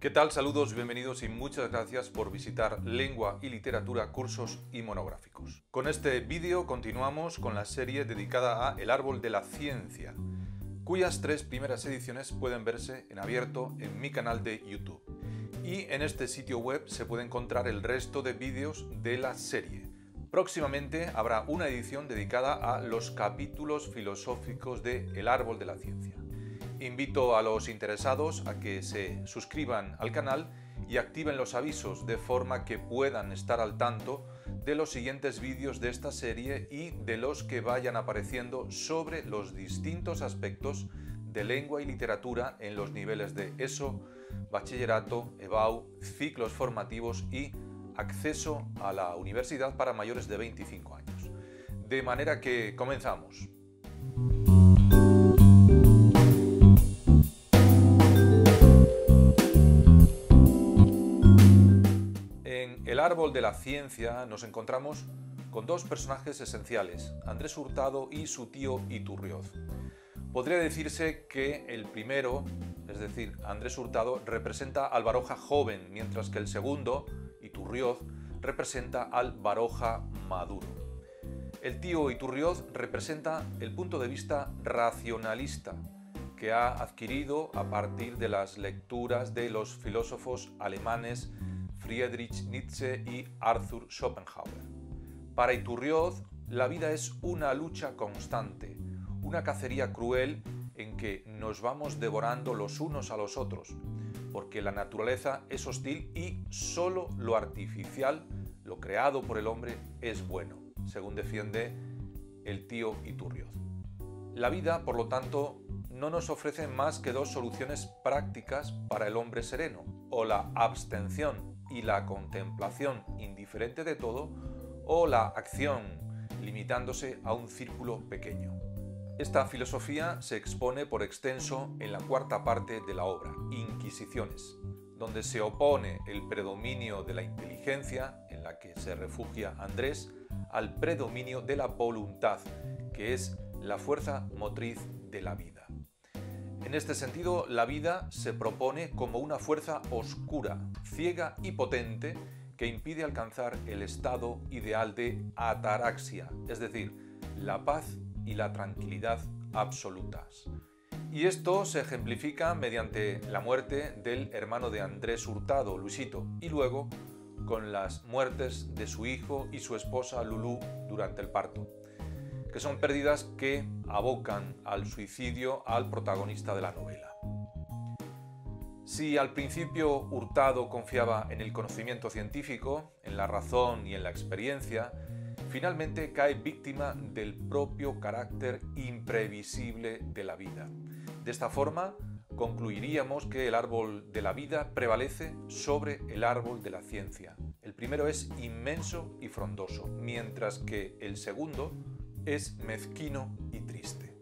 ¿Qué tal? Saludos, bienvenidos y muchas gracias por visitar Lengua y Literatura, cursos y monográficos. Con este vídeo continuamos con la serie dedicada a El Árbol de la Ciencia, cuyas 3 primeras ediciones pueden verse en abierto en mi canal de YouTube. Y en este sitio web se puede encontrar el resto de vídeos de la serie. Próximamente habrá una edición dedicada a los capítulos filosóficos de El Árbol de la Ciencia. Invito a los interesados a que se suscriban al canal y activen los avisos de forma que puedan estar al tanto de los siguientes vídeos de esta serie y de los que vayan apareciendo sobre los distintos aspectos de lengua y literatura en los niveles de ESO, bachillerato, EBAU, ciclos formativos y acceso a la universidad para mayores de 25 años. De manera que comenzamos. El Árbol de la Ciencia nos encontramos con 2 personajes esenciales, Andrés Hurtado y su tío Iturrioz. Podría decirse que el primero, es decir, Andrés Hurtado, representa al Baroja joven, mientras que el segundo, Iturrioz, representa al Baroja maduro. El tío Iturrioz representa el punto de vista racionalista que ha adquirido a partir de las lecturas de los filósofos alemanes Friedrich Nietzsche y Arthur Schopenhauer. Para Iturrioz, la vida es una lucha constante, una cacería cruel en que nos vamos devorando los unos a los otros, porque la naturaleza es hostil y solo lo artificial, lo creado por el hombre, es bueno, según defiende el tío Iturrioz. La vida, por lo tanto, no nos ofrece más que 2 soluciones prácticas para el hombre sereno, o la abstención y la contemplación indiferente de todo, o la acción limitándose a un círculo pequeño. Esta filosofía se expone por extenso en la 4ª parte de la obra, Inquisiciones, donde se opone el predominio de la inteligencia, en la que se refugia Andrés, al predominio de la voluntad, que es la fuerza motriz de la vida. En este sentido, la vida se propone como una fuerza oscura, ciega y potente que impide alcanzar el estado ideal de ataraxia, es decir, la paz y la tranquilidad absolutas. Y esto se ejemplifica mediante la muerte del hermano de Andrés Hurtado, Luisito, y luego con las muertes de su hijo y su esposa Lulú durante el parto, que son pérdidas que abocan al suicidio al protagonista de la novela. Si al principio Hurtado confiaba en el conocimiento científico, en la razón y en la experiencia, finalmente cae víctima del propio carácter imprevisible de la vida. De esta forma, concluiríamos que el árbol de la vida prevalece sobre el árbol de la ciencia. El primero es inmenso y frondoso, mientras que el segundo es mezquino y triste.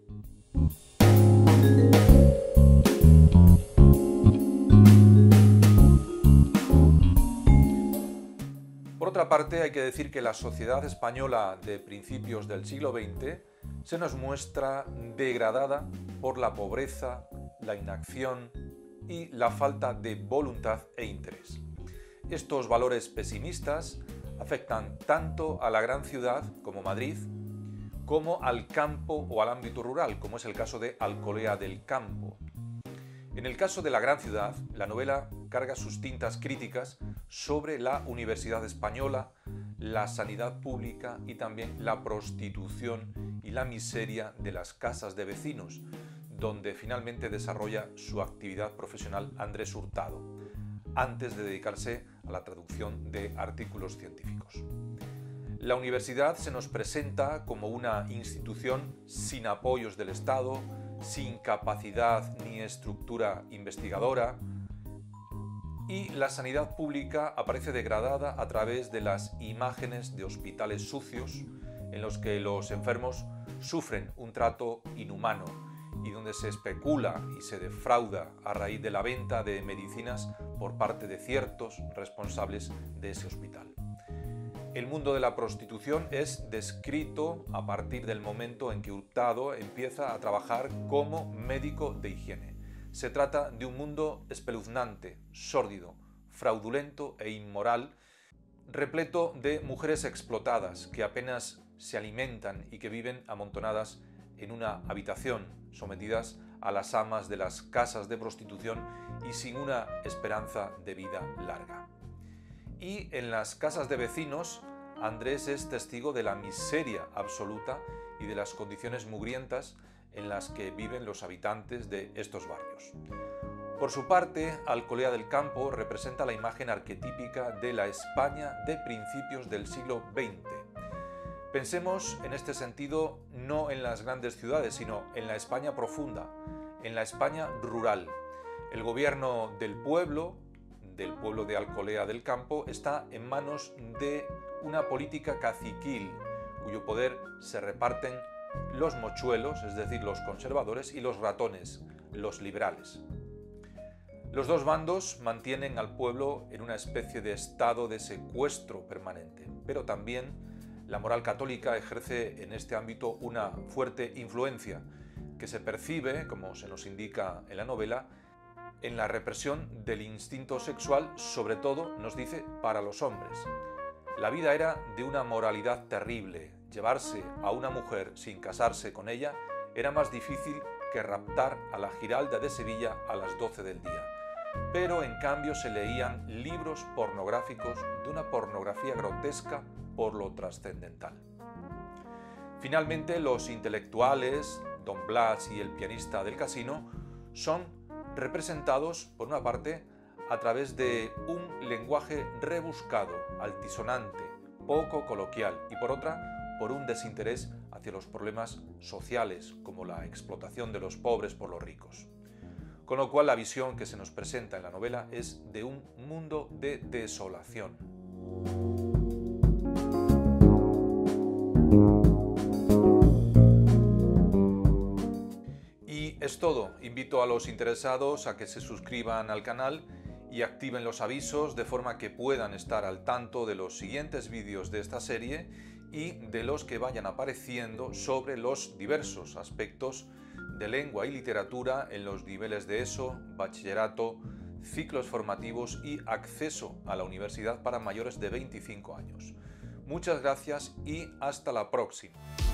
Por otra parte, hay que decir que la sociedad española de principios del siglo XX se nos muestra degradada por la pobreza, la inacción y la falta de voluntad e interés. Estos valores pesimistas afectan tanto a la gran ciudad como Madrid, como al campo o al ámbito rural, como es el caso de Alcolea del Campo. En el caso de la gran ciudad, la novela carga sus tintas críticas sobre la Universidad Española, la sanidad pública y también la prostitución y la miseria de las casas de vecinos, donde finalmente desarrolla su actividad profesional Andrés Hurtado, antes de dedicarse a la traducción de artículos científicos. La universidad se nos presenta como una institución sin apoyos del Estado, sin capacidad ni estructura investigadora, y la sanidad pública aparece degradada a través de las imágenes de hospitales sucios en los que los enfermos sufren un trato inhumano y donde se especula y se defrauda a raíz de la venta de medicinas por parte de ciertos responsables de ese hospital. El mundo de la prostitución es descrito a partir del momento en que Hurtado empieza a trabajar como médico de higiene. Se trata de un mundo espeluznante, sórdido, fraudulento e inmoral, repleto de mujeres explotadas que apenas se alimentan y que viven amontonadas en una habitación, sometidas a las amas de las casas de prostitución y sin una esperanza de vida larga. Y en las casas de vecinos, Andrés es testigo de la miseria absoluta y de las condiciones mugrientas en las que viven los habitantes de estos barrios. Por su parte, Alcolea del Campo representa la imagen arquetípica de la España de principios del siglo XX. Pensemos en este sentido no en las grandes ciudades, sino en la España profunda, en la España rural. El gobierno del pueblo de Alcolea del Campo, está en manos de una política caciquil, cuyo poder se reparten los mochuelos, es decir, los conservadores, y los ratones, los liberales. Los dos bandos mantienen al pueblo en una especie de estado de secuestro permanente, pero también la moral católica ejerce en este ámbito una fuerte influencia que se percibe, como se nos indica en la novela, en la represión del instinto sexual, sobre todo, nos dice, para los hombres. La vida era de una moralidad terrible. Llevarse a una mujer sin casarse con ella era más difícil que raptar a la Giralda de Sevilla a las 12 del día. Pero en cambio se leían libros pornográficos de una pornografía grotesca por lo trascendental. Finalmente, los intelectuales, Don Blas y el pianista del casino, son representados, por una parte, a través de un lenguaje rebuscado, altisonante, poco coloquial, y por otra, por un desinterés hacia los problemas sociales, como la explotación de los pobres por los ricos. Con lo cual, la visión que se nos presenta en la novela es de un mundo de desolación. Y es todo. Invito a los interesados a que se suscriban al canal y activen los avisos de forma que puedan estar al tanto de los siguientes vídeos de esta serie y de los que vayan apareciendo sobre los diversos aspectos de lengua y literatura en los niveles de ESO, bachillerato, ciclos formativos y acceso a la universidad para mayores de 25 años. Muchas gracias y hasta la próxima.